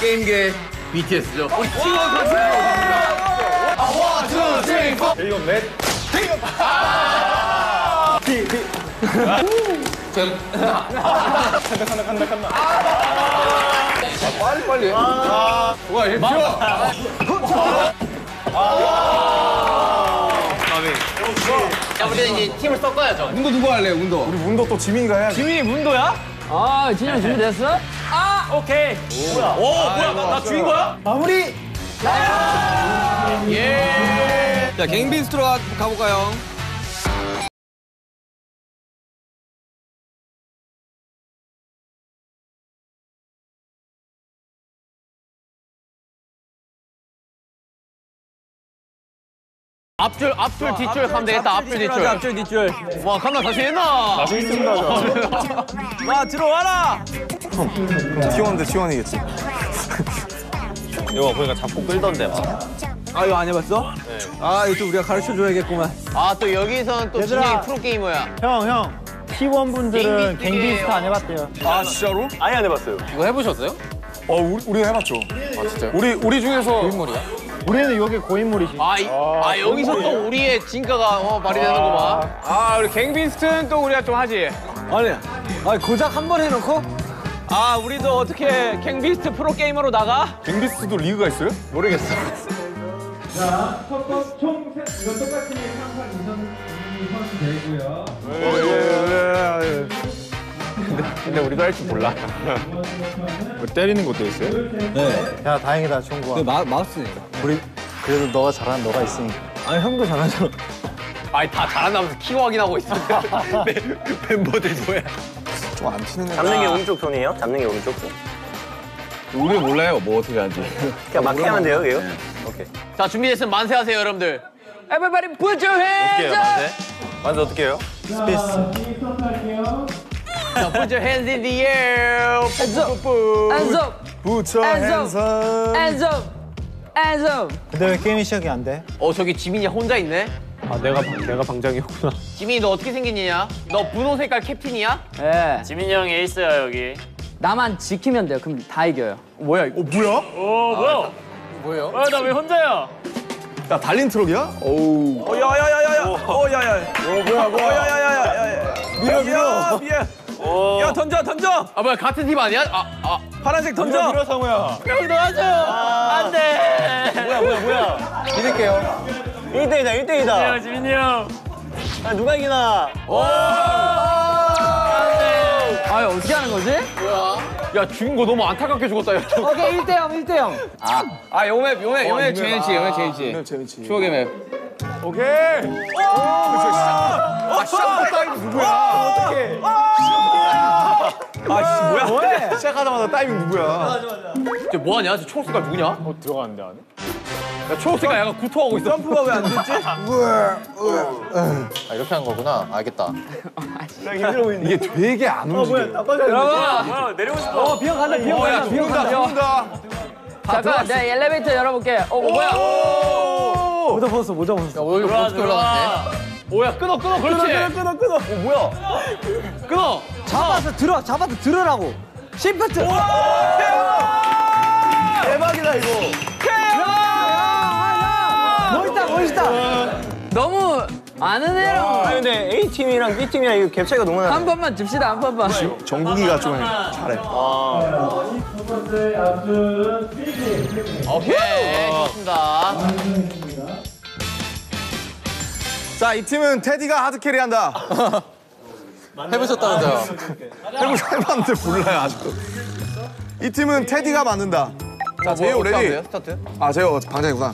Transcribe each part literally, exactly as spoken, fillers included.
게임계 비티에스죠. 우리 팀원 선수들이 오셨습니다. 원, 투, 쓰리, 포. 일곱, 넷. 피, 피. 간다, 간다, 간다, 간다. 빨리, 빨리. 누가 일 표. 야, 우리는 이제 팀을 섞어야죠. 문도 누구 할래요, 문도? 우리 문도 또 지민이가 해야지. 지민이 문도야? 아, 진영 준비됐어? 아, 오케이. 뭐야? 오, 뭐야? 나, 나 주인 거야? 마무리! 예. 자, 갱비스트로 가볼까요? 앞줄, 앞줄, 뒷줄 가면 되겠다. 앞줄, 뒷줄. 앞줄, 뒷줄. 와, 칸나 다시 했나? 다시 있습니다, 와, 들어와라! 티원인데 티원이겠지. 이거 보니까 자꾸 끌던데, 막. 아, 이거 안 해봤어? 네. 아, 이거 또 우리가 가르쳐줘야겠구만. 아, 또 여기서는 또 진영이 프로게이머야. 형, 형. 티원 분들은 갱비스트 안 해봤대요. 아, 진짜로? 아예 안 해봤어요. 이거 해보셨어요? 어, 우리, 우리는 해봤죠. 아, 진짜요? 우리, 우리 중에서. 고인물이야? 우리는 여기 고인물이지. 아, 이, 아, 여기서 또 우리의 진가가 어, 발휘되는구만. 아, 우리 갱비스트는 또 우리가 좀 하지. 아니, 아니 고작 한 번 해놓고? 아, 우리도 어떻게 갱비스트 프로게이머로 나가? 갱비스트도 리그가 있어요? 모르겠어. 자, 첫번 총 세, 이거 똑같은 게 항상 이선 되고요. 근데 우리도 할 줄 몰라. 뭐 때리는 것도 있어요? 네. 야, 다행이다, 총구야. 네, 마, 마우스니까. 우리 그래도 너가 잘하는 너가 있으니까. 아니, 형도 잘하잖아. 아니, 다 잘한다면서 키워 확인하고 있어. 멤버들 뭐야. 좀 안 튀는 애. 잡는 게 오른쪽 손이에요? 잡는 게 오른쪽 손? 우리 몰라요, 뭐 어떻게 하는지. 그냥 막 해야만 돼요, 이거? 오케이. 자, 준비됐으면 만세하세요, 여러분들. Everybody put your hands up! 만세 어떻게 해요? 스페이스. 자, put your hands in the air. Hands up! Hands up! 부처 Hands up! 핸섬. Hands up! Hands up! 근데 왜 게임이 시작이 안 돼? 어, 저기 지민이 혼자 있네? 아, 내가, 내가 방장이었구나. 지민이 너 어떻게 생겼냐? 너 분홍 색깔 캡틴이야? 예. 지민이 형이 에이스야, 여기. 나만 지키면 돼요. 그럼 다 이겨요. 뭐야, 이거? 어, 뭐야? 오, 뭐야? 뭐예요? 아, 나 왜 혼자야? 야, 달린 트럭이야? 어우. 어, 야, 야, 야, 야, 야. 어, 야, 야. 어, 뭐야, 뭐야. 어, 야, 야, 야, 야, 야. 밀어, 밀어. 야, 미안. 야, 던져, 던져. 아, 뭐야, 같은 팀 아니야? 아, 아. 파란색 던져. 밀어, 상우야. 형 도와줘! 안 돼! 뭐야, 뭐야, 뭐야? 믿을게요. 일 대이다, 일 대이다. 야, 지민이 형. 아, 누가 이기나? 아, 어떻게 하는 거지? 뭐야? 야, 죽은 거 너무 안타깝게 죽었다, 야. 오케이, 일 대 영, 일 대 영. 아, 아, 요맵, 요맵, 요맵 재밌지, 요맵 아, 재밌지. 오늘 재밌지. 추억의 맵. 오케이. 아, 시작부터 타이밍 누구야? 어떡해. 아, 씨, 뭐야? 뭐해? 시작하자마자 타이밍 누구야? 저 뭐하냐? 저 초록 색깔 누구냐? 어, 들어가는데, 안에? 야, 초록 색깔 약간 구토하고 있어. 점프가 왜 안 됐지? 아, 이렇게 한 거구나. 알겠다. 이게 되게 안 움직여. 여러분! 뭐야, 내리고 싶어. 어, 비형 간다, 비형 어, 야, 간다, 비형 죽는다, 간다. 죽는다. 잠깐, 내가 엘리베이터 열어볼게. 어, 뭐야? 모자 벗었어, 모자 벗었어. 야, 오늘 어떻게 올라갔네? 오야, 끊어, 끊어, 그렇지! 끊어, 끊어, 끊어. 어, 뭐야? 끊어! 잡아서 들어, 잡아서 들으라고. 시프트. 대박이다, 이거. 멋있다, 멋있다. 너무 아는 애랑 아, 근데 A팀이랑 B팀이랑 이거 갭 차이가 너무 나네. 한 번만 줍시다, 한 번만. 정국이가 좀 잘해. 첫 번째 앞줄은 필기. 오케이, 좋습니다. 자, 이 팀은 테디가 하드캐리 한다. 해보셨다면서요? 해보, 해봤는데 몰라요, 아직도. 이 팀은 테디가 만든다. 자, 제이오 레디. 스타트? 아, 제이오 방장이구나.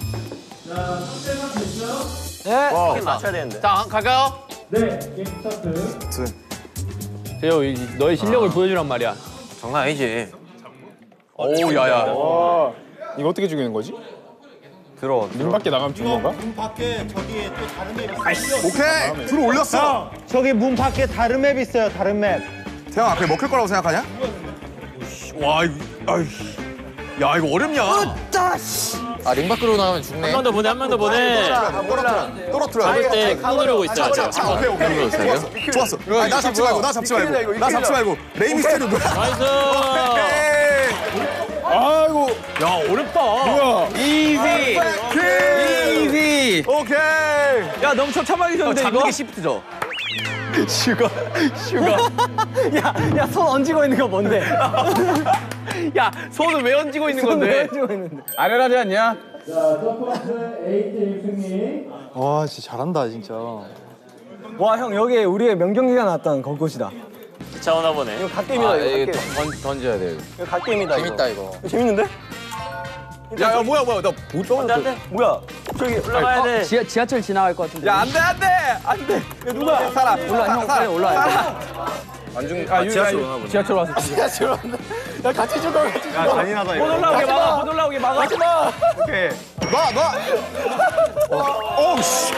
네. 맞춰야 되는데. 자, 갈까요? 네, 게임 스타트. 재호, 너의 실력을 보여주란 말이야. 장난 아니지. 오, 야야. 이거 어떻게 죽이는 거지? 들어. 문 밖에 나가면 죽는 건가? 문 밖에 저기 또 다른 맵 있어. 오케이! 들어 올렸어! 저기 문 밖에 다른 맵 있어요, 다른 맵. 태영 앞에 먹힐 거라고 생각하냐? 와, 이거, 아이. 야, 이거 어렵냐? 아, 링 밖으로 나가면 죽네. 한 번 더 보내, 한 번 더 보내. 떨어뜨려. 떨어뜨려. 잡을 때 꾹 누르고 있어야 돼. 자, 오케이, 오케이. 좋았어. 좋았어. 아니, 나 잡지 말고, 나 잡지 말고. 나 잡지 말고. 레이미스테리오 뭐야? 나이스. 오케이. 아이고. 야 어렵다. 뭐야? 이지. 이지. 오케이. 야 너무 처참하게 줬는데 잡는 이거. 게 시프트죠. 슈가. 슈가. 야, 손 얹고 있는 거 뭔데? 야 손을 왜 얹고 있는 건데? 얹고 있는데. 아련하지 않냐? 자, 첫 번째 A팀 승리. 와 진짜 잘한다 진짜. 와, 형, 여기 우리의 명경기가 나왔던 곳이다. 차 오나 보네. 이거 갓게임이다, 이거. 이거 갓게임. 던, 던져야 돼. 이거 갓게임이다, 이거. 재밌다 이거. 이거 재밌는데? 야, 야 뭐야 뭐야 나 못 잡았어. 안 돼? 뭐야? 저기 올라가야 돼. 지하, 지하철 지나갈 것 같은데. 야 안돼 안돼 안돼. 야 누가 살아 올라, 형 빨리 올라와. 안중 아 지하철 오나 보네. 지하철 와서. 지하철 왔네. 야 같이 죽어 같이 죽어. 야 잔인하다 못 올라오게 막아. 못 올라오게 막아. 하지 마. 오케이. 놔 놔. 어우 씨.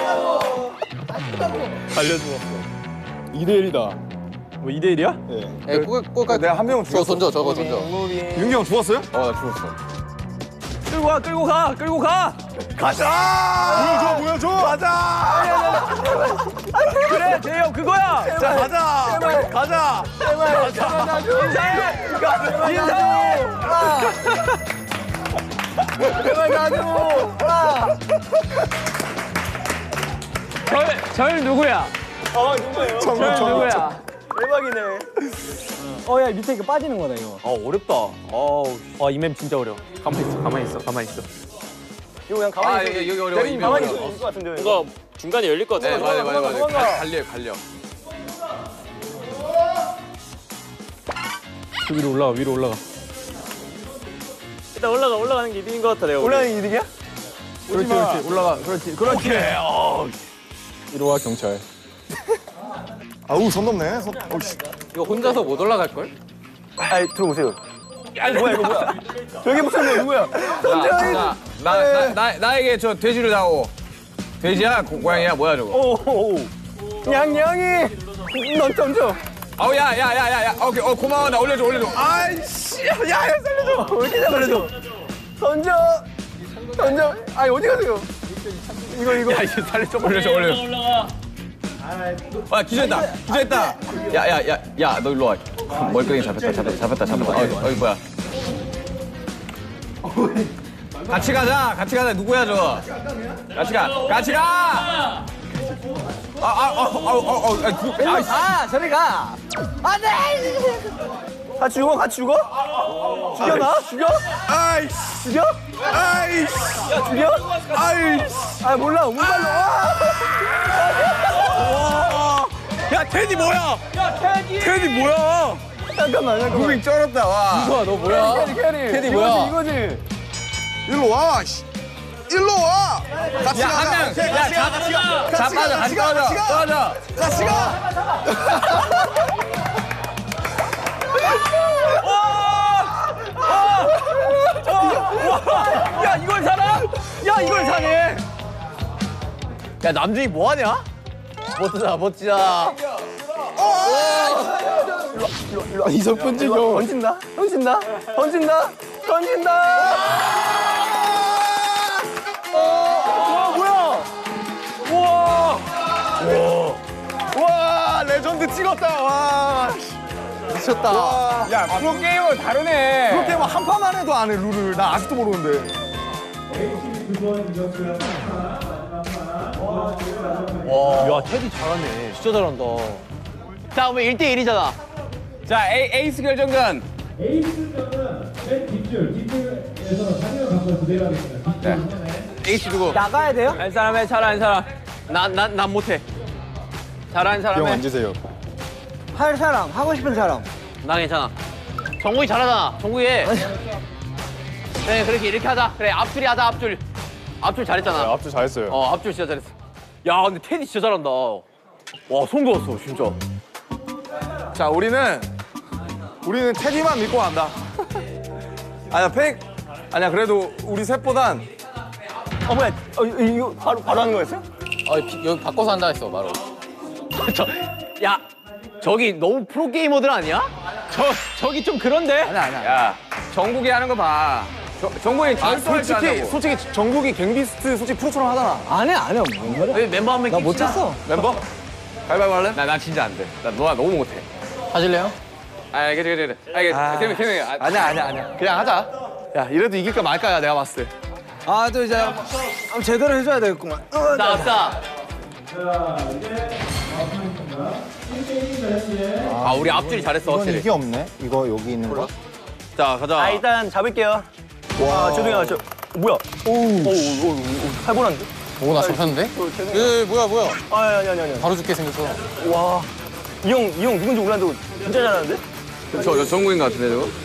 달려주었어. 이 대 일이다. 뭐 이 대 일이야? 에, 꿀, 꿀까지. 내가 한 명은 저거 죽였어. 던져, 저거 던져. 윤기 형 죽었어요? 어, 나 죽었어. 끌고 가 끌고 가 끌고 가. 가자. 보여줘 보여줘. 가자. 그래 재영 그거야. 자 가자. 가자. 인사해. 인사해. 제발 가줘. 절, 절 누구야? 어, 누구예요? 절 누구야? 대박이네. 어, 야, 밑에 이거 빠지는 거다, 이거. 어 어렵다. 어우. 와이 맵 진짜 어려. 가만히 있어 가만히 있어 가만히 있어. 이거 그냥 가만히 아, 있어. 여기, 여기 어려워. 때리면 입이 가만히 어려워. 있을 것 같은데. 뭔가 중간에 열릴 것 같아. 네, 맞아, 맞아, 맞아. 도망가. 갈- 갈려, 갈려. 저 위로 올라가 위로 올라가. 일단 올라가 올라가는 게 이득인 것 같아 내가. 올라가는 게 이득이야? 그렇지 그렇지 올라가 그렇지 그렇지. 이리 와 경찰. 아우 선 넘네. 선. 어우 씨. 이거 혼자서 못 올라갈걸? 아이, 들어오세요. 뭐야, 이거 뭐야? 저기 무슨 누구야? 자, 나, 나, 나, 나에게 저 돼지를 다오. 돼지야? 고, 고양이야? 뭐야 저거? 오, 오, 오. 냥냥이! 넌 던져. 아우 야, 야, 야, 야, 야. 오케이, 어 고마워. 나 올려줘, 올려줘. 아이씨, 야, 야, 살려줘. 왜 이렇게 잘해줘? 던져! 던져! 아니, 어디 가세요? 이거, 이거. 야, 이제 살려줘, 올려줘, 올려줘. 올라가. 아, 기절했다, 기절했다. 야, 야, 야, 야, 너 일로 와. 멀쩡히 잡혔다, 잡혔다, 잡혔다, 잡혔다. 어이, 어이 뭐야? 같이 가자, 같이 가자. 누구야 저? 같이 가, 같이 가. 아, 아, 아, 아, 아, 아, 아, 아이씨. 아, 저리 가! 안 돼! 같이 죽어? 같이 죽어? 죽여나? 죽여? 아이씨, 죽여? 아이씨, 야, 죽여? 아이씨. 아, 몰라. 운발로. 와! 야, 테디 뭐야? 야 테디. 테디 뭐야? 잠깐만, 잠깐만. 무빙 쩔었다, 와. 우와, 너 뭐야? 캐리, 캐리. 테디 이거지, 뭐야? 이거지. 일로 와, 씨. 일로 와. 같이 야, 가. 한 명. 같이 가, 야, 같이 가, 같이 가. 같이 가, 같이 가, 같이 가. 떨어져. 같이 가. 야 이걸 사나? 야 이걸 사네. 야, 남준이 뭐하냐? 멋지다, 멋지다. 이석분 지금 던진다? 던진다? 던진다? 던진다? 와, 뭐야? 우와. 와, 레전드 찍었다. 와. 미쳤다. 와. 야, 프로게이머 다르네. 프로게이머 한 판만 해도 안 해, 룰을. 나 아직도 모르는데. 두번 이겼고요. 야 테디 잘하네. 진짜 잘한다. 자, 그러면 일 대 일이잖아. 자, 에이, 에이스 결정전. 에이스전은 맨 뒷줄, 뒷줄에서 사진을 갖고 진행하겠습니다. 뒷줄은 에이스 누구? 나가야 돼요? 한 사람에 잘하는 사람. 난, 난, 난 못해. 잘하는 사람에. 앉으세요. 할 사람, 하고 싶은 사람. 나 괜찮아. 정국이 잘하잖아. 정국이 해. 그래, 그렇게 이렇게 하자. 그래, 앞줄이 하자, 앞줄. 앞줄 잘했잖아. 앞줄 잘했어요. 어, 앞줄 진짜 잘했어. 야, 근데 테디 진짜 잘한다. 와, 손 그었어, 진짜. 자, 우리는 우리는 테디만 믿고 간다. 아니야, 팩. 아니야, 그래도 우리 셋보단 어, 뭐야? 어, 이거, 이거 바로, 바로 하는 거였어요? 어, 피- 여기 바꿔서 한다 했어, 바로. 저, 야, 저기 너무 프로게이머들 아니야? 저 저기 좀 그런데. 아니야, 아니야. 야, 정국이 하는 거 봐. 저, 정국이 아, 절도할 줄 솔직히, 아냐고. 솔직히 정국이 갱비스트 솔직히 프로처럼 하잖아. 안 해, 안 해. 뭔 말이야? 여기 멤버 한 명 나 끼치자. 못했어. 멤버? 가위바위보 할래? 나, 나 진짜 안 돼. 나 너가 너무 못해. 하실래요? 아, 그래, 그래, 그래. 아, 이게, 아. 걔는, 걔는. 아, 아니야, 아니야, 아니야. 그냥 하자. 야, 이래도 이길까 말까야, 내가 봤을 때. 아, 또 이제 한번 제대로 해줘야 되겠구만. 어, 자, 갑시다. 자, 이제 마지막입니다. 일 게임 밸런스의 아, 우리 앞줄이 잘했어, 확실히. 이게 없네. 이거 여기 있는 거. 자, 가자. 아, 일단 잡을게요. 와, 조동아, 저 뭐야? 오, 오, 오, 할만한데? 오, 나 잡혔는데? 에, 뭐야, 뭐야. 아, 아니, 아니, 아니. 바로 죽게 생겼어. 와, 이 형, 이 형 누군지 몰랐는데 진짜 잘하는데? 저, 저 정국인 것 같은데, 저거?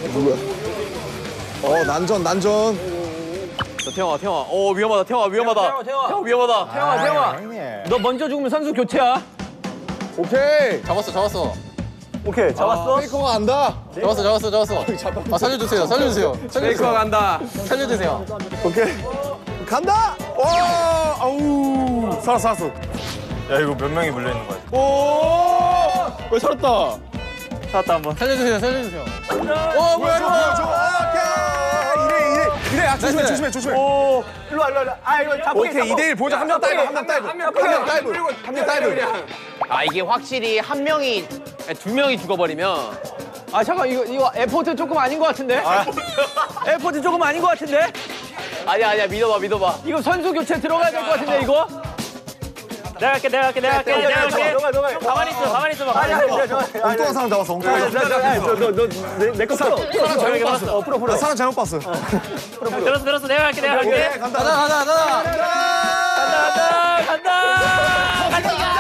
어, 난전, 난전. 자, 태영아, 태영아. 오, 위험하다, 태영아, 위험하다. 태영아, 태영아. 태영아, 위험하다. 태영아, 태영아. 형님. 너 먼저 죽으면 선수 교체야. 오케이. 잡았어, 잡았어. 오케이, 잡았어. 페이커가 안다. 잡았어, 잡았어, 잡았어. 아, 살려주세요, 살려주세요. 페이커가 간다. 살려주세요. 오케이. 간다! 와, 아우. 살았어, 살았어. 야 이거 몇 명이 물려 있는 거야? 오! 왜 살았다. 살았다 한번. 살려주세요, 살려주세요. 어, 뭐야, 이거. 오케이. 이래, 이래. 이래, 야, 조심해, 조심해, 조심해. 오, 일로 와, 일로 와. 아, 이거 잡고. 오케이, 이 대 일 보자. 한 명 다이브, 한 명 다이브. 한 명 다이브. 한 명 다이브. 아, 이게 확실히 한 명이, 아니, 두 명이 죽어버리면. 아 잠깐 이거 이거 에포트 조금 아닌 것 같은데? 에포트 조금 아닌 것 같은데? 아니야, 아니야, 믿어봐, 믿어봐. 이거 선수 교체 들어가야 될 것 같은데 이거? 내가 할게 내가 할게 내가 할게 내가 할게. 너가, 너가. 가만히 있어 가만히 있어봐. 아니, 아니, 아니, 엉뚱한 사람 잡았어, 엉뚱한 사람. 너너너내거 풀어. 사람 잘못 봤어. 어, 풀어, 풀어. 나 사람 잘못 봤어. 들었어 들었어 내가 할게 내가 할게. 간다. 가자, 가자, 가자. 간다 간다 간다.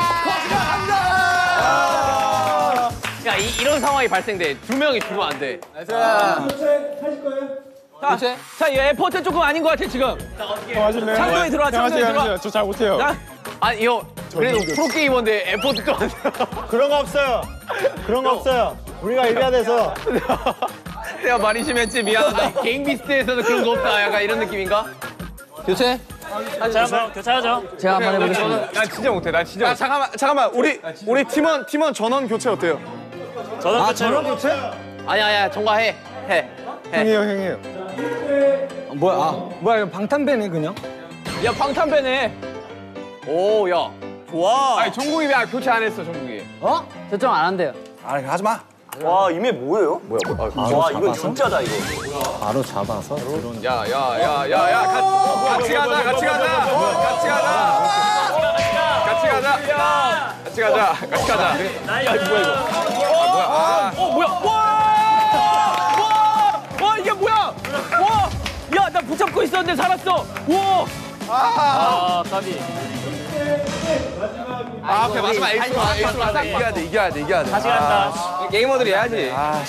야, 이, 이런 상황이 발생돼. 두 명이 죽으면 안 돼. 교체 하실 거예요? 자, 자, 이 에포트 조금 아닌 것 같아 지금. 창동이 들어와, 창동이 들어와. 저 잘 못해요. 자, 아니, 형, 그래도 프로게이머인데 에포트도 안 돼. 그런 거 없어요. 그런 거 없어요. 우리가 이래야 돼서. 내가 많이 심했지, 미안하다. 개인 비스트에서는 그런 거 없다. 약간 이런 느낌인가? 교체? 자 한번 교체하죠. 제가 한번 해보겠습니다. 나 진짜 못해. 나 진짜. 야, 잠깐만, 잠깐만. 우리 우리 팀원 팀원 전원 교체 어때요? 저는 교체로. 교체? 아니야, 아니야, 정과해. 해. 해. 형이요, 형이요. 뭐야, 아, 뭐야, 이거 방탄배네, 그냥? 야 방탄배네. 오, 야. 좋아. 아니, 정국이 왜 교체 안 했어, 정국이? 어? 저쪽 안 한대요. 아, 하지 마. 와, 이메 뭐예요? 뭐야, 뭐, 아, 와, 이건 진짜다, 이거. 바로 잡아서 드론. 야, 야, 야, 야, 야. 같이 가자, 같이 가자. 같이 가자. 같이 가자. 같이 가자. 같이 가자. 나이가 뭐야 이거? 아, 어 뭐야? 와! 와! 와 이게 뭐야? 와! 야 나 붙잡고 있었는데 살았어. 와! 아 까비. 아, 오케이, 마지막 에이스로 에이스로 하자. 이겨야 돼, 이겨야 돼, 이겨야 돼. 다시 간다. 게이머들이 해야지. 아,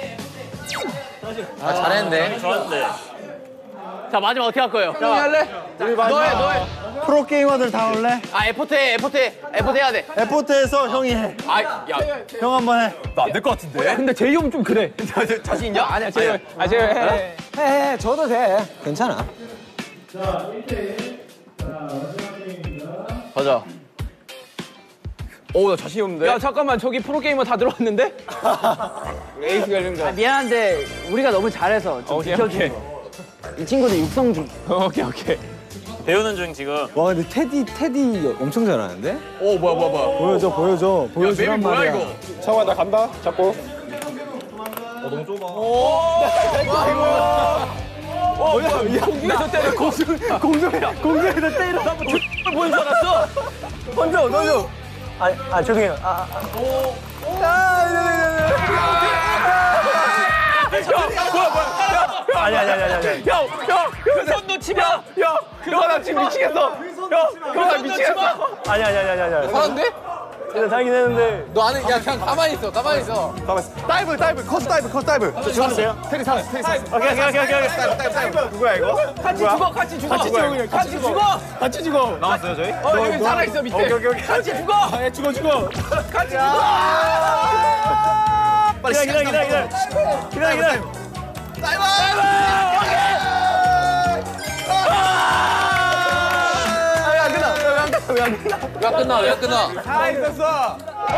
잘했는데. 좋았는데. 자, 마지막 어떻게 할 거예요? 할래? 너해, 너해. 프로게이머들 다 올래? 아, 에포트 해, 에포트 해. 에포트 해야 돼. 에포트에서 형이 해. 아, 야. 형 한 번 해. 근데 제이 형은 좀 그래. 자신 있냐? 아니야 제이 형. 아 제이 형 해. 해, 해, 저도 돼. 괜찮아. 자, 일 대 일. 자, 마지막 게임입니다. 가자. 오, 나 자신이 없는데? 야 잠깐만 저기 프로게이머 다 들어왔는데? 에이스 관련자. 아, 미안한데 우리가 너무 잘해서 좀 오케이, 비켜주고. 이 친구들 육성 중. 오케이 오케이. 배우는 중 지금. 와, 근데 테디, 테디 엄청 잘하는데? 오, 뭐야, 뭐야, 뭐야. 보여줘, 보여줘. 야, 보여주란 맵이 뭐야, 말이야. 이거? 잠깐만, 나 간다. 잡고. 공중에서 때려 공중 공중이야 공중에서 때려. 한번 뭔줄 알았어? 던져, 던져. 아, 아, 죄송해요. 아, 아. 아, 아니, 아니, 아니, 아니, 아니. 형, 형, 손 놓치면, 형, 형, 나 지금 미치겠어. 형, 형, 나 미치겠어. 아니, 아니, 아니, 아니, 아니. 잘한데? 일단 살긴 했는데. 너 안에, 야, 그냥 가만히 있어, 가만히 있어. 다이브, 다이브, 커스 다이브, 커스 다이브. 저 살았어요? 테리 살았어, 테리 살았어. 오케이, 오케이, 오케이, 오케이. 다이브, 다이브, 다이브. 누구야, 이거? 같이 죽어, 같이 죽어, 같이 죽어, 그냥 같이 죽어, 같이 죽어. 나왔어요, 저희? 어 여기 살아 있어 밑에. 오케이, 오케이, 오케이. 같이 죽어, 예, 죽어, 죽어. 같이 죽어. 빨리 기다려, 기다려, 기다려. 기다려, 기다려. 왜 안 끝나, 왜 안 끝나? 다 있었어.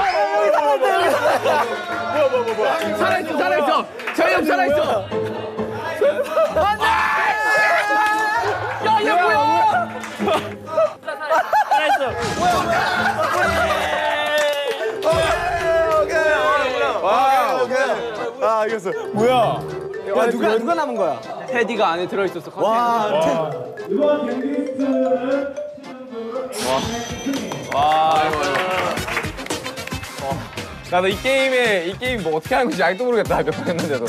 살아 있어, 살아 있어. 저희 형 살아 있어. 안돼. 야, 얘 뭐야? 살아있어. 와, 오케이. 아, 이겼어. 뭐야? 야, 누가, 누가 남은 거야? 테디가 안에 들어있었어. 와, 이번 경기 리스트는 나도 이 게임에 이 게임 뭐 어떻게 하는 건지 아직도 모르겠다. 몇 번 했는데도.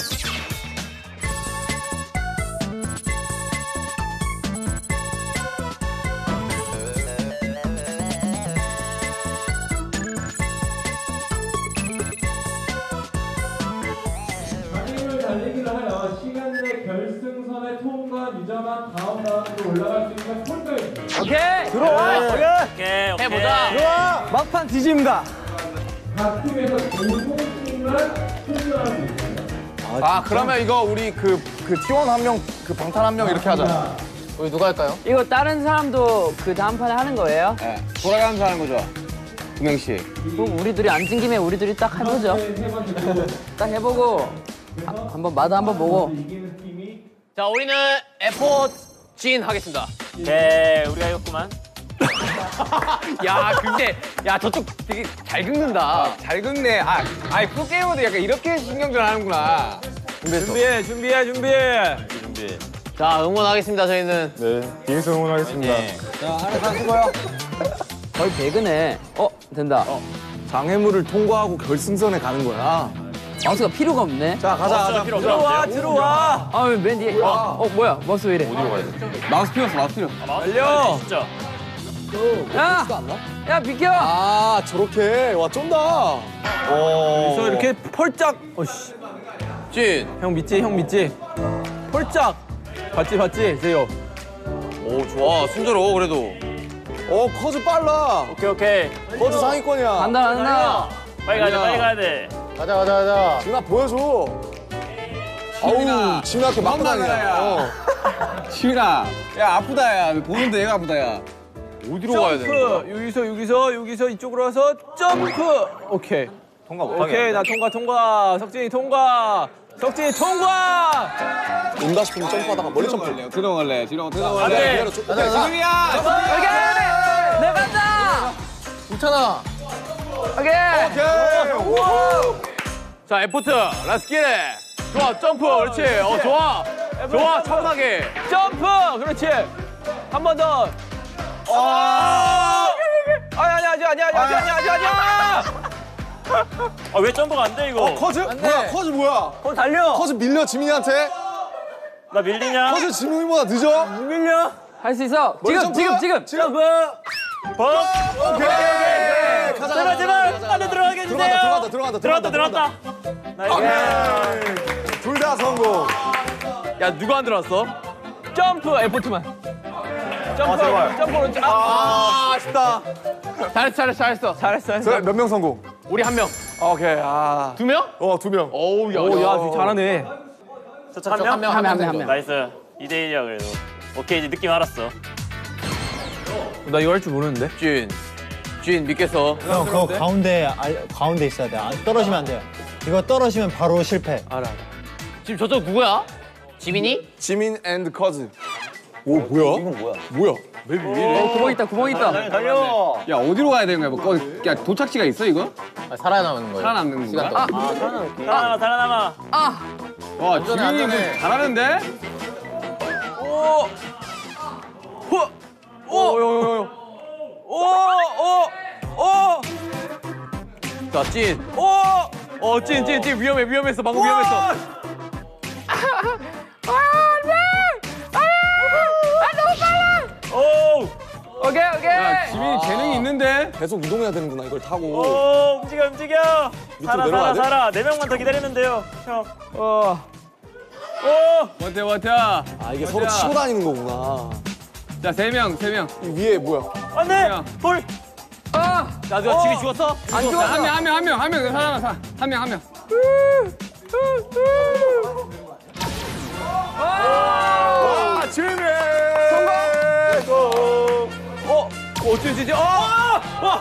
타임을 달리기를 하여 시간 내 결승선에 통과 유저만 다음 라운드로 올라갈 수 있는 폴더입니다. 오케이. 들어와. 오케이. 오케이, 오케이. 해보자. 들어와. 막판 뒤집니다. 각 팀에서 공동팀만 출전할 수 있습니다. 아, 그러면 이거 우리 그, 그 티원 한 명, 그 방탄 한 명 이렇게 하자. 우리 누가 할까요? 이거 다른 사람도 그 다음 판에 하는 거예요? 네. 돌아가면서 하는 거죠. 두 명씩. 그럼 우리들이 앉은 김에 우리들이 딱 해보죠. 세 번째 그룹 딱 해보고 아, 한번 마다 한번 보고. 이기는 팀이 자, 우리는 에포 진 하겠습니다. 오케이, 우리가 이겼구만. 야, 근데 야 저쪽 되게 잘 긁는다. 잘 긁네. 아, 아니, 프로게이머도 약간 이렇게 신경전 하는구나. 근데 준비해, 준비해, 준비해. 준비. 자, 응원하겠습니다. 저희는. 네. 비행수 응원하겠습니다. 자, 하나 다 수고요. 거의 배그네. 어 된다. 장애물을 통과하고 결승선에 가는 거야. 마우스가 필요가 없네. 자, 가자, 가자. 필요 없어. 들어와, 들어와. 아맨 뒤에. 어, 어 뭐야? 마우스 왜 이래? 마우스 필요없어, 마우스 필요. 달려. 진짜. 야, 야 비켜. 아, 저렇게. 와, 쫀다. 그래서 이렇게 펄짝. 어씨. 진. 형 믿지, 형 믿지. 펄짝. 봤지, 봤지, 제요. 오, 좋아. 순조로워, 그래도. 어, 커즈 빨라. 오케이, 오케이. 커즈 상위권이야. 간다 간다. 빨리 가야 돼, 빨리 가야 돼. 가자, 가자, 가자. 진아, 보여줘. 아우, 진아, 걔 막다니야. 어. 지훈아, 야, 아프다, 야. 보는데 얘가 아프다, 야. 어디로 가야 되는 거야? 점프. 여기서, 여기서, 여기서 이쪽으로 와서 점프. 오케이. 통과 못하게. 오케이, 나 통과, 통과. 석진이 통과. 석진이 통과. 온다 싶으면 점프하다가 멀리 점프. 들어갈래, 들어갈래, 지렁 안 들어갈래. 돼. 오케이. 지금이야! 오케이. 내 간다. 괜찮아. 오케이. 오케이. 우와. 자, 에포트. 렛츠 기릿. 좋아, 점프. 그렇지. 어, 좋아. 좋아, 차분하게. 점프. 그렇지. 한 번 더. 아, 아니, 아니, 아니, 아니, 아니, 아니, 아니, 아니, 아니. 아, 왜 점프가 안 돼, 이거? 어, 커즈? 뭐야, 커즈 뭐야? 거 달려. 커즈 밀려, 지민이한테? 나 밀리냐? 커즈 지민이보다 늦어? 밀려. 할 수 있어. 지금 점프? 지금 지금. 지금. 버. 오케이. 가자, 제발, 가자, 제발. 가자, 가자. 안에 들어가게 해주세요. 들어간다, 들어간다, 들어갔다, 들어간다. 들어갔다. 나이스. 둘 다 성공. 야, 누가 안 들어왔어? 점프. 에포트만. 점프. 제발. 점프 오른쪽. 아, 아, 아쉽다. 잘했어, 잘했어, 잘했어. 잘했어, 잘했어. 몇 명 성공? 우리 한 명. 오케이, 아. 두 명? 어, 두 명. 어우, 야. 오, 야. 야, 잘하네. 저쪽 한 명? 한 명 한 명 한 명. 나이스. 이 대 일이야, 그래도. 오케이, 이제 느낌 알았어. 나 이거 할 줄 모르는데. 진. 진, 믿겠어. 형, 그거 가운데, 알, 가운데 있어야 돼. 아, 떨어지면 안 돼요. 이거 떨어지면 바로 실패. 알아. 지금 저쪽 누구야? 지민이? 지민 앤드 커즈. 오, 뭐야? 이건 뭐야? 뭐야? 어, 구멍 있다 구멍 있다. 달려. 야, 어디로 가야 되는 거야? 뭐, 거, 야, 도착지가 있어, 이거? 아, 살아남는 거예요. 살아남는 시간 건가? 동안. 살아남아, 살아남아. 아. 와, 지민이 뭐 잘하는데? 오. 호. 오. 오. 오. 오. 자, 찐. 오. 어, 찐, 찐, 찐. 위험해, 위험했어. 방금 위험했어. 오! 오케이 오케이. 야, 지민이 재능이 있는데? 계속 이동해야 되는구나, 이걸 타고. 오, 움직여, 움직여. 살아, 내려와야 살아, 돼? 살아. 네 명만 더 기다리면 돼요, 형. 어. 오! 버텨, 버텨. 아, 이게 서로 맞아. 치고 다니는 거구나. 자, 세 명, 세 명. 이 위에 뭐야? 안 돼! 야. 돌! 아. 야, 누가 지민이 죽었어? 안 자, 죽었어. 한 명, 한 명, 한 명, 한 명. 살아나, 사. 한 명, 한 명. 아, 지민! 성공! 어. 어찌 어찌. 어. 와.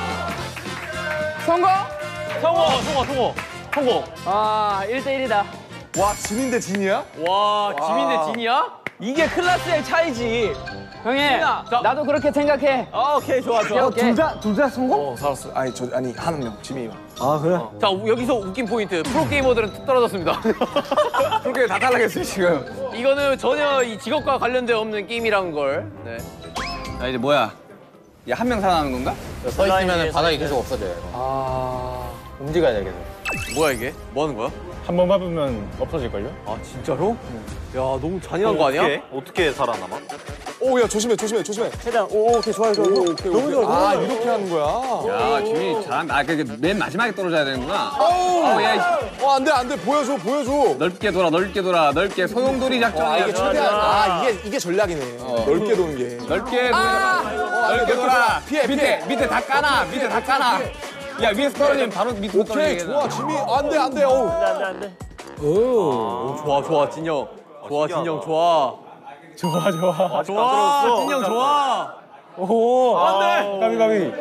성공. 성공, 성공, 성공. 성공. 아 일 대 일이다. 와, 지민 대 진이야? 와, 지민 대 진이야? 이게 클래스의 차이지. 형님, 나도 그렇게 생각해. 아, 오케이, 좋아, 좋아. 오케이. 둘다 성공? 어 살았어. 아니 저 아니 한 명 지민이가. 아 그래? 자 여기서 웃긴 포인트. 프로게이머들은 떨어졌습니다. 그렇게 다 탈락했어요 지금. 이거는 전혀 이 직업과 관련된 없는 게임이라는 걸. 네. 자 이제 뭐야? 이제 한 명 살아남은 건가? 서 있으면 바닥이 계속 없어져요. 이거. 아 움직여야 돼 계속. 뭐야 이게? 뭐 하는 거야? 한 번 밟으면 없어질걸요? 아 진짜로? 야 너무 잔인한 거 아니야? 어떻게 살아남아? 오야 조심해 조심해 조심해. 최대한 오 오케이 좋아요 좋아요. 너무 좋아. 아 이렇게 하는 거야. 야 지민이 잘한다. 아 그게 맨 마지막에 떨어져야 되는구나. 어우 야 어 안돼 안돼 보여줘 보여줘. 넓게 돌아 넓게 돌아 넓게 소용돌이 작전이야. 아 이게 최대한 아 이게 이게 전략이네. 넓게 도는 게. 넓게 돌아 넓게 돌아. 피해, 밑에 밑에 다 까나 밑에 다 까나. 야 위에서 떨어지면 바로 밑으로 오케이 떨어지겠다. 좋아 지민 안돼 안돼 어우. 안돼 안돼. 오 좋아 좋아 진영. 좋아 진영 좋아. 좋아 좋아. 좋아 진영 좋아. 오 안돼. 가비 가비.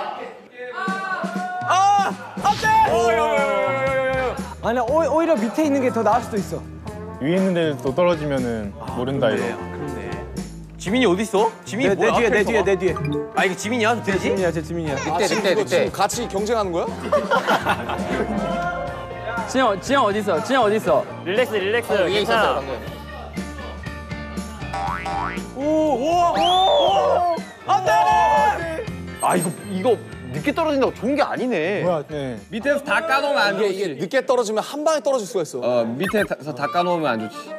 아니, 오, 오히려 밑에 있는 게 더 나을 수도 있어. 위에 있는데 또 떨어지면은 모른다 이거. 그렇네. 지민이 어디 있어? 지민이 내, 뭐야? 내 뒤에, 내 앞에서 뒤에, 봐. 내 뒤에. 아 이게 지민이야? 너 돼지? 지민이야, 제 지민이야. 아, 늑대 지금 늑대 이거 지금 늑대. 같이 경쟁하는 거야? 진영, 진영 어디 있어? 진영 어디 있어? 릴렉스 릴렉스. 위에 있었어요 괜찮아. 방금. 아 이거 이거 늦게 떨어진다고 좋은 게 아니네. 뭐야? 네. 밑에서 다 까놓으면 안 이게 좋지. 이게 늦게 떨어지면 한 방에 떨어질 수가 있어. 어 밑에서 다 까놓으면 안 좋지.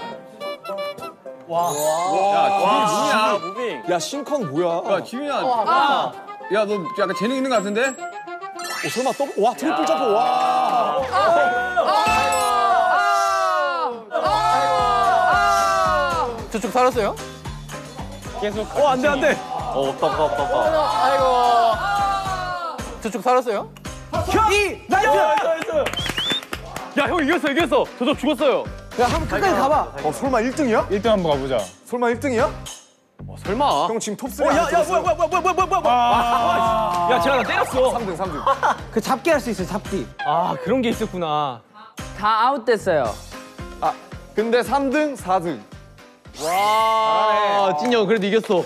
와. 야 지민이 아 뭐냐? 무빙. 야 싱컨 뭐야? 야 지민아. 야 너 약간 재능 있는 거 같은데? 어, 설마 더블 와 트리플 점프 와. 저쪽 살았어요? 계속. 어, 안 돼, 안 돼. 어 없다 없다 없다 없다. 아이고. 저쪽 살았어요? 이! 나이스! 야 형 이겼어 이겼어. 저쪽 죽었어요. 야, 한번 끝까지 가봐. 어 설마 일 등이야? 일 등 한번 가보자. 설마 일 등이야? 어, 설마. 형 지금 톱 쓰리. 어, 야, 야, 뭐야, 뭐야, 뭐야, 뭐야, 뭐야, 뭐야, 뭐야. 야, 제가 나 때렸어. 삼 등 삼 등. 그 잡기 할 수 있어, 잡기. 아, 그런 게 있었구나. 다 아웃됐어요. 아 근데 삼 등 사 등. 와. 진영 그래도 이겼어.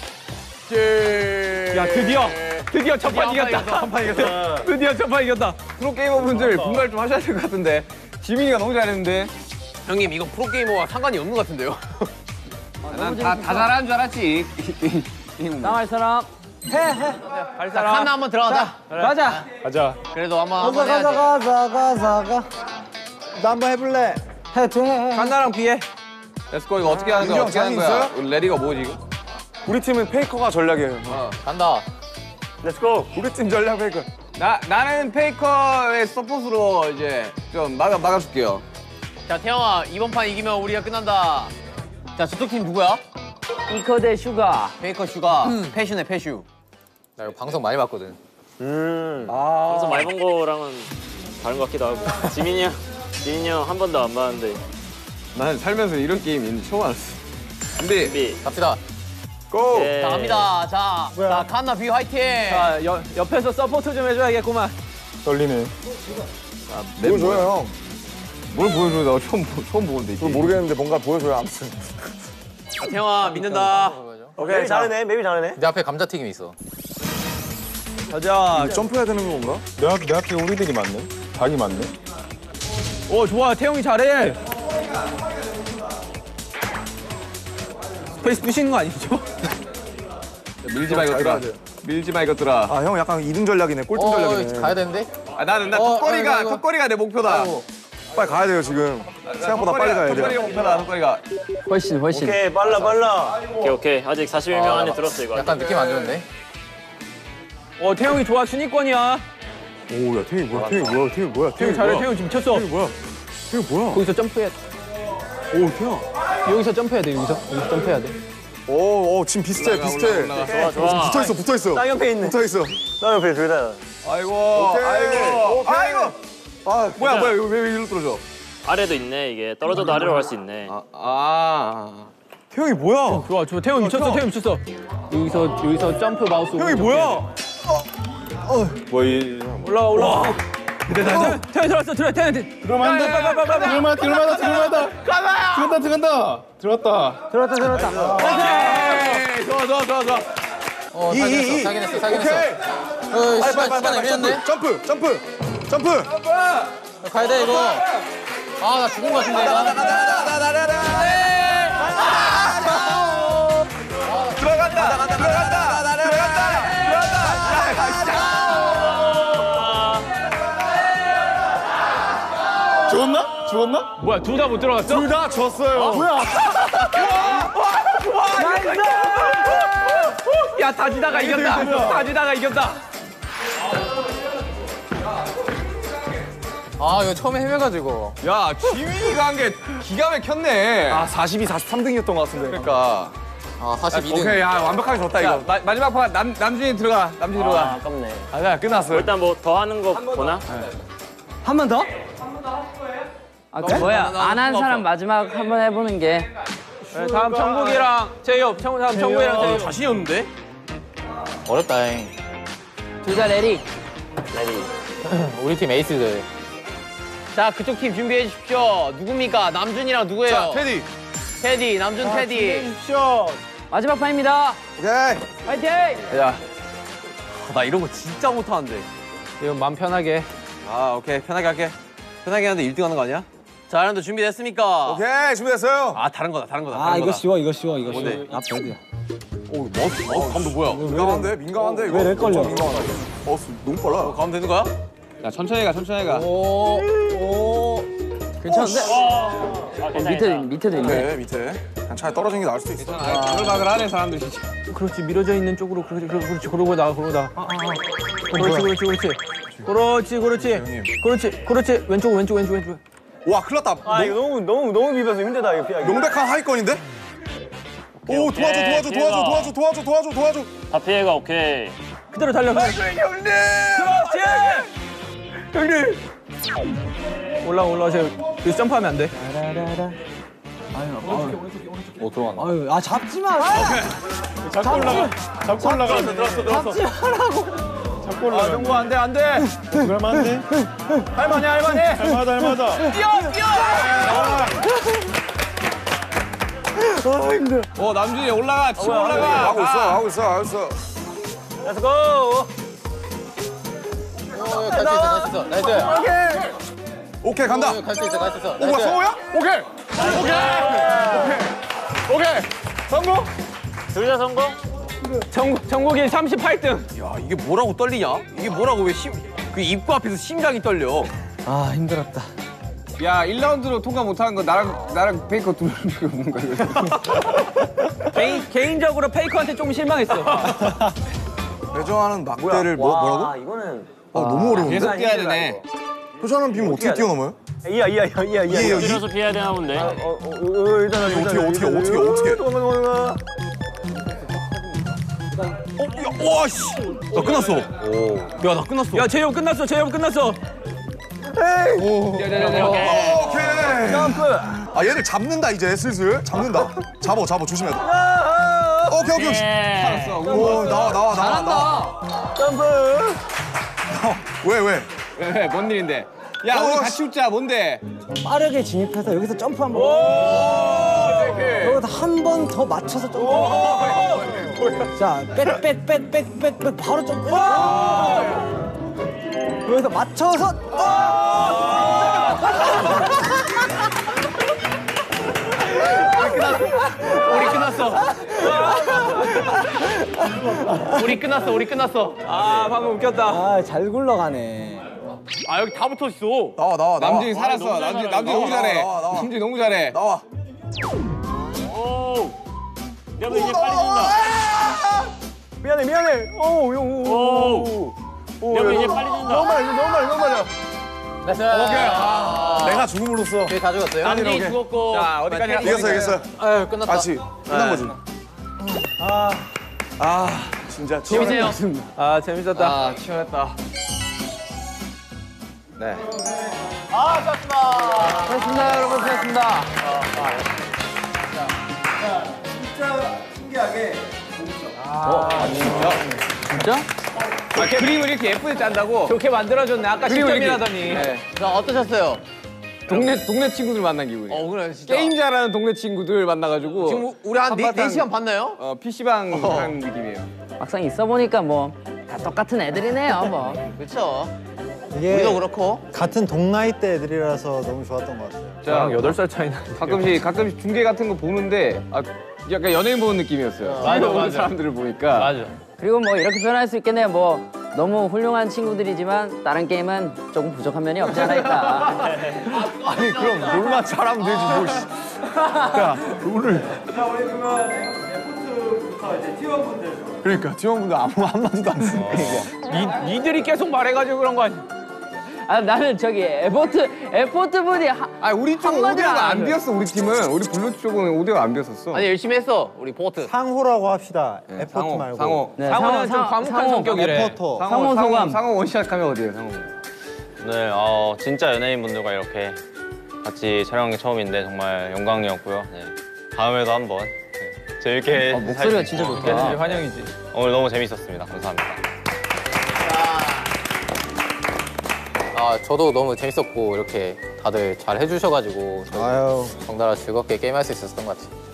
예. 야, 드디어. 드디어 첫판 드디어 이겼다. 한판 이겼어. 드디어 첫판 이겼다. 프로게이머분들 분발 좀 하셔야 될 것 같은데. 지민이가 너무 잘했는데. 형님 이거 프로게이머와 상관이 없는 것 같은데요? 난 다 다 잘하는 줄 알았지. 나갈 사람. 갈 사람. 하나 한번 들어가자. 가자. 가자. 그래도 아마 가자 한번 해야지. 가자 가자 가자. 나 한번 해볼래. 해도 해. 간나랑 비해. 렛츠고 이거 어떻게 하는 거야? 민규 어떻게 하는 자신 거야? 있어요? 우리 레디가 뭐지 이거? 우리 팀은 페이커가 전략이에요. 어 간다. 렛츠고. 우리 팀 전략 페이커. 나 나는 페이커의 서폿으로 이제 좀 막아 막아줄게요. 자 태영아 이번 판 이기면 우리가 끝난다. 자 저쪽 팀 누구야? 이커 대 슈가. 베이커 슈가 패슈네 패슈. 나 이거 방송 많이 봤거든. 음. 아. 그래서 많이 본 거랑은 다른 것 같기도 하고. 지민이 형, 지민이 형 한 번도 안 봤는데. 난 살면서 이런 게임 있는지 처음 알았어. 근데 준비. 갑시다. 고. 예. 자 갑니다. 자, 자 칸나 비 화이팅. 자, 여, 옆에서 서포트 좀 해줘야겠구만. 떨리네. 보여줘요 형. 뭘 보여줘? 나 처음 보- 처음 보는데. 저 모르겠는데 뭔가 보여줘요 아무튼. 자, 태영아 믿는다. 오케이 잘하네. 맵이 잘하네. 내 앞에 감자튀김 있어. 가자. 점프해야 되는 건가? 내 앞, 내 앞에 우리들이 많네. 닭이 많네. 오, 좋아. 태용이 잘해. 스페이스 부시는 거 아니죠? 밀지 마 이것들아. 밀지 마 이것들아. 아 형 약간 이 등 전략이네. 꼴등 어 전략이네. 가야 되는데? 아, 나는 나 어, 턱걸이가 아이고, 아이고. 턱걸이가 내 목표다. 아이고. 빨리 가야 돼요 지금. 생각보다 빨리 가야 턱걸이가 돼요. 목표다. 턱걸이가. 훨씬 훨씬. 오케이 빨라 빨라. 오케이 오케이 아직 사십일 명 안에 들었어 이거. 약간 느낌 안 좋은데? 어, 태용이 좋아. 순위권이야. 오야 태희 뭐야? 태희 뭐야? 태희 뭐야? 태용이 잘해. 태용이 지금 쳤어. 태희 뭐야? 태희 뭐야? 거기서 점프해. 오 태야. 여기서 점프해야 돼. 여기서. 여기서 점프해야 돼. 오, 오 지금 비슷해 올라가, 비슷해. 올라가, 좋아 좋아. 붙어 있어 붙어 있어. 땅 옆에 있네. 붙어 있어. 나 옆에 둘 다. 아이고. 오케이. 아이고. 오케이. 아이고. 아 뭐야 뭐야 왜, 왜 일로 떨어져? 아래도 있네 이게. 떨어져도 아래로 갈 수 있네. 아. 아. 태형이 뭐야? 좋아, 좋아. 태용이 미쳤어. 태용이 미쳤어. 여기서 여기서 점프 마우스. 형이 뭐야? 뭐이 올라가, 올라가. 태현 들어왔어. 들어. 태현. 들어가면 안 돼. 들어가면 들어가다 들어가다. 가나요? 들어갔다 들어간다. 들어갔다. 들어왔다. 들어왔다. 오케이. 좋아, 좋아, 좋아, 좋아. 어, 사긴 했어, 사긴 했어, 사긴 했어. 어, 시간, 시간 애매한데? 점프 점프 점프. 가야 돼, 이거. 아, 나 죽은 거 같은데, 이거. 들어간다. 들어간다. 들어간다. 죽었나? 죽었나? 뭐야, 둘 다 못 들어갔어? 둘 다 졌어요. 뭐야? 야, 다지다가 이겼다. 다지다가 이겼다. 아, 이거 처음에 헤매가지고. 야, 지민이가 한 게 기가 막혔네. 아 사십이, 사십삼 등이었던 것 같은데. 그러니까. 아, 사십이 등. 오케이, 야, 완벽하게 졌다, 이거. 마, 마지막 판 남, 남준이 들어가. 남준이 들어가. 아깝네. 아, 야, 끝났어. 일단 뭐 더 하는 거 보나? 한 번 더? 아, 그 뭐야? 안 한 사람 마지막 한번 해보는 게. 네, 다음 정국이랑 제이홉. 정, 다음 정국이랑 제이홉. 자신이 없는데? 어렵다, 잉. 둘 다 레디. 우리 팀 에이스들. 자, 그쪽 팀 준비해 주십시오. 누굽니까? 남준이랑 누구예요? 자, 테디. 테디, 남준 테디. 마지막 판입니다. 오케이. 파이팅! 야, 나 이런 거 진짜 못하는데. 이거 마음 편하게. 아, 오케이. 편하게 할게. 편하게 하는데 일 등 하는 거 아니야? 자, 여러분들 준비됐습니까? 오케이 준비됐어요. 아, 다른 거다, 다른 거다. 아 다른 이거 거다. 쉬워 이거 쉬워 이거 쉬워. 뭔데? 아 배드야. 오, 마우스, 마우스 감도 뭐야? 민감한데 민감한데 이거. 왜렉 걸려? 민감한데. 어 너무 빨라. 어, 가면 되는 거야? 야, 천천히 가, 천천히 가. 오, 오. 괜찮은데? 어, 밑에, 밑에도 있네. 밑에 밑에. 그냥 차라리 떨어지는 게 나을 수도 있어. 바글바글 하네, 사람들 진짜. 그렇지, 미뤄져 있는 쪽으로. 그렇지, 그렇지. 그러고 나가, 그러고 나가. 그렇지, 그렇지, 그렇지. 그렇지, 그렇지. 그렇지, 그렇지. 왼쪽, 왼쪽, 왼쪽, 왼쪽. 와 큰일 났다. 아, 이거 너무, 너무, 너무 비벼서 힘들다, 이거 피하기. 명백한 하위권인데? 오 도와줘 도와줘 도와줘 도와줘 도와줘 도와줘 도와줘. 다 피해가 오케이. 그대로 달려. 형님. 그렇지! 형님! 올라가, 올라가세요. 여기 점프하면 안 돼. 오, 들어간다. 아유 아 잡지 마. 잡고 올라가. 잡고 올라가. 들었어, 들었어. 잡지 말라고. 잡고 올라가. 아, 정구 안 돼, 안 돼. 그러면 안 돼. 할만해, 할만해. 할만하다 할만하다. 뛰어, 뛰어! 아 힘들어. 어, 남준이 올라가, 치고 올라가. 하고 있어 하고 있어 하고 있어. Let's go! 오, 갈 수 있어, 갈 수 있어. 나이스. 오케이 간다. 오, 갈 수 있어, 갈 수 있어. 오 뭐야 성호야? 오케이. 오케이. 오케이. 오케이. 성공. 둘 다 성공? 정국, 정국이 삼십팔 등. 야, 이게 뭐라고 떨리냐? 이게 뭐라고 왜 심, 그 입구 앞에서 심장이 떨려. 아 힘들었다. 야, 일 라운드로 통과 못하는 거 나랑, 나랑 페이커 두 명밖에 없는 거야, 이거. 개인, 개인적으로 페이커한테 좀 실망했어. 배정하는 막대를 뭐, 뭐라고? 이거는. 아 너무 어려운데? 계속 뛰어야 되네. 표정하는 비면 어떻게 뛰어넘어요? 이야, 이야, 이야, 이야, 이야. 이해요 이. 줄여서 피해야 되나 본데. 어, 어, 어, 일단, 어떻게 어떻게 어떻게 어떻게? 잠깐만, 잠깐만. 어, 야, 와 씨. 나 끝났어. 야, 나 끝났어. 야, 제이홉 끝났어, 제이홉 끝났어. 야, 야, 야, 야. 오케이. 점프. 아 얘를 잡는다 이제 슬슬 잡는다. 잡어 잡어 조심해. 오케이 오케이. 오케이. 예. 오 나와 나와 나와 나와. 점프. 왜 왜? 왜, 뭔 일인데? 야, 우리 같이 웃자, 뭔데? 빠르게 진입해서 여기서 점프 한 번. 오케이. 여기서 한 번 더 맞춰서 점프. 자, 백백백백백백 바로 점프. 여기서 맞춰서. 우리 끝났어. 우리 끝났어, 우리 끝났어. 아, 방금 웃겼다. 아, 잘 굴러가네. 아, 여기 다 붙어 있어. 나와 나와 나와. 남준이 살았어. 남준이, 남준이 너무 나와, 잘해. 나와, 나와. 남준이 너무 잘해. 나와. 오. 여보 이제 빨리 준다. 미안해, 미안해. 오, 오, 오. 여보 이제 빨리 준다. 너무 많아, 너무 많아, 너무 많아. 나이스. 오케이. 아, 내가 죽음으로써 저희 다 죽었어요? 남준이 죽었고. 자, 어디까지 가? 이겼어 이겼어. 아유, 끝났다. 같이 끝난 거지. 아. 아 진짜 재밌네요. 아, 재밌었다. 아, 치열했다. 네. 고맙습니다, 여러분. 고맙습니다. 진짜 신기하게 진짜? 아, 그림을 이렇게 예쁘게 짠다고? 좋게 만들어줬네. 아까 그림을 이렇게- 십점이라더니. 네. 자, 어떠셨어요? 동네 동네 친구들 만난 기분이에요. 어, 그래, 진짜. 게임 잘하는 동네 친구들 만나가지고 지금 우리 한 네, 한바탕- 네 시간 봤나요? 어, 피시방 어. 한 느낌이에요. 막상 있어 보니까 뭐 다 똑같은 애들이네요 뭐. 그렇죠. 이게 우리도 그렇고. 같은 동나이대 애들이라서 너무 좋았던 것 같아요. 저랑 여덟 살 차이 나는데. 가끔씩 가끔씩 중계 같은 거 보는데 아, 약간 연예인 보는 느낌이었어요. 맞아, 보는 맞아. 사람들을 보니까. 맞아. 그리고 뭐 이렇게 표현할 수 있겠네요. 뭐 너무 훌륭한 친구들이지만 다른 게임은 조금 부족한 면이 없지 않아 있다. 아니 그럼 롤만 잘하면 되지 뭐. 씨. 야 롤을. 자, 우리 그러면 에포트부터 이제 팀원분들. 그러니까 팀원분들 아무 한마디도 안 쓰고. 니, 니들이 계속 말해가지고 그런 거 아니야? 아 나는 저기 에포트 에포트 분이 하, 아 우리 쪽은 한마디도 오디오가 안 안 해요. 비었어. 우리 팀은 우리 블루 쪽은 오디오가 안 비었었어. 아니, 열심히 했어. 우리 보트. 상호라고 합시다. 네, 에포트 상호, 말고. 상호. 네, 상호는 상호, 좀 상호, 과묵한 상호. 성격이래. 에포터. 상호 소감. 상호 원샷 하면 어디예요, 상호? 네, 어, 진짜 연예인분들과 이렇게 같이 촬영한 게 처음인데 정말 영광이었고요. 네. 다음에도 한번 네, 재밌게 어, 목소리가 할- 진짜 어, 좋다. 네, 환영이지. 오늘 너무 재밌었습니다. 감사합니다. 아 저도 너무 재밌었고 이렇게 다들 잘 해주셔가지고 저희 아유. 덩달아 즐겁게 게임할 수 있었던 것 같아요.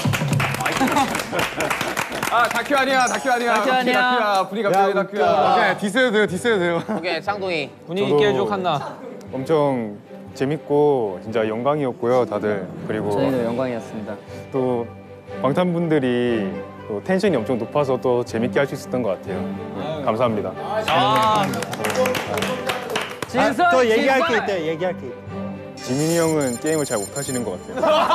아 다큐 아니야, 다큐 아니야. 다큐 아니야. 다큐야, 분위기 갑자기 다큐야. 오케이 디스해도 돼요, 디스해도 돼요. 오케이, 쌍둥이. 분위기 있게 해줘, 칸나. 엄청 재밌고 진짜 영광이었고요, 다들. 그리고 저희도 영광이었습니다. 또 방탄분들이 또 텐션이 엄청 높아서 또 재밌게 할 수 있었던 것 같아요. 네, 감사합니다. 진설 아, 더 얘기할 진설! 게 있대. 얘기할 게 있대. 지민이 형은 게임을 잘 못하시는 것 같아요.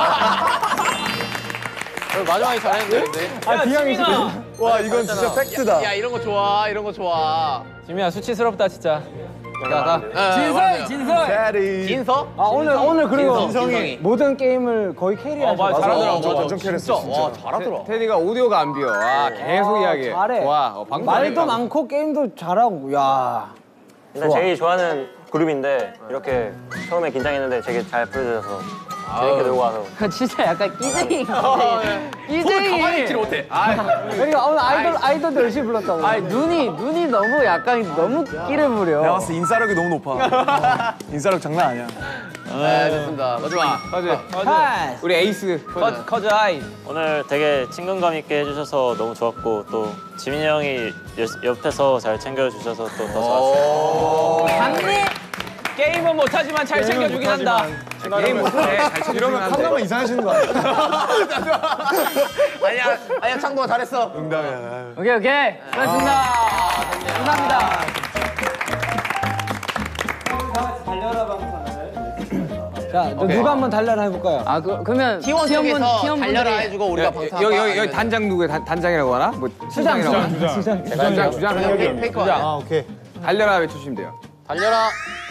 마지막에 잘했는데 근데. 아, 비양이 와 이건 진짜 팩트다. 야, 이런 거 좋아. 이런 거 좋아. 지민아, 수치스럽다, 진짜. 야, 나. 어, 진설 맞아요. 진설. 캐리. 진서? 아, 오늘 오늘 그리고 진성이. 모든 게임을 거의 캐리하죠. 어, 맞아, 잘하더라고. 맞아, 완전 캐리했어, 진짜. 와, 잘하더라. 테디가 오디오가 안 비어. 아 계속 이야기해. 잘해. 좋아. 어, 방금 말도 잘했다고. 많고 게임도 잘하고. 야. 일단 제일 좋아하는 그룹인데 이렇게 처음에 긴장했는데 되게 잘 풀어줘서 재밌게 놀고 와서 진짜 약간 끼쟁이 같아. 가만히 끼쟁이. 있지를 못해. 아, 그러니까 오늘 아이돌 아이돌도 열심히 불렀다고. 아 눈이 눈이 너무 약간 너무 끼를 부려. 내가 봤을 때 인싸력이 너무 높아. 인싸력 장난 아니야. 네, 좋습니다. 마지막. 하이. 우리 에이스. 커즈, 커즈 아이. 오늘 되게 친근감 있게 해주셔서 너무 좋았고 또 지민이 형이 여- 옆에서 잘 챙겨주셔서 또 더 좋았어요. 강리. 게임은 못하지만 잘 챙겨주긴 한다. 게임 못해. 잘 쳐주긴 이러면 한데. 칸나만 이상하시는 거 아니야? 아니야, 아니야, 창동아 잘했어. 농담이야. 오케이 오케이. 고맙습니다. 감사합니다. 달려라 방탄을. 자, 누가 한번 달려라 해볼까요? 아 그, 그러면 T1 티원분- 쪽에서 티원분들이 달려라 해주고 우리가 여- 방탄. 여기 여기 여기 단장 누구야? 단, 단장이라고 하나? 뭐 수장이라고 하나? 수장. 주장 주장 그냥 페- 페이커 아니야. 아, 오케이. 달려라 외쳐주시면 돼요. 달려라.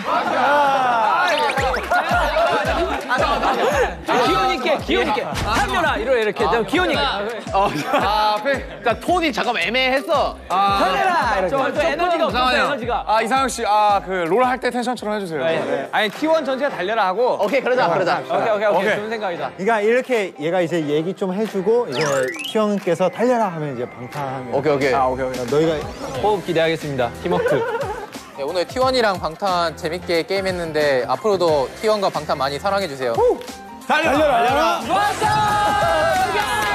기운 있게, 기운 있게. 달려라, 이렇게 이렇게. 좀 기운 있게. 어, 아, 페. 그러니까 톤이 잠깐 애매했어. 달려라. 이렇게. 저, 저 에너지가 없어, 에너지가. 아 이상혁 씨, 아 그 롤 할 때 텐션처럼 해주세요. 아니 티원 전체가 달려라 하고. 오케이, 그러자, 그러자. 오케이, 오케이, 오케이. 오케이. 좋은 생각이다. 그러니까 이렇게 얘가 이제 얘기 좀 해주고 이제 티형께서 달려라 하면 이제 방탄하면. 오케이, 오케이. 아, 오케이, 오케이. 너희가 호흡 기대하겠습니다. 팀워크. 네, 오늘 티원이랑 방탄 재밌게 게임했는데 앞으로도 티원과 방탄 많이 사랑해주세요. 달려라. 달려라. 왔어!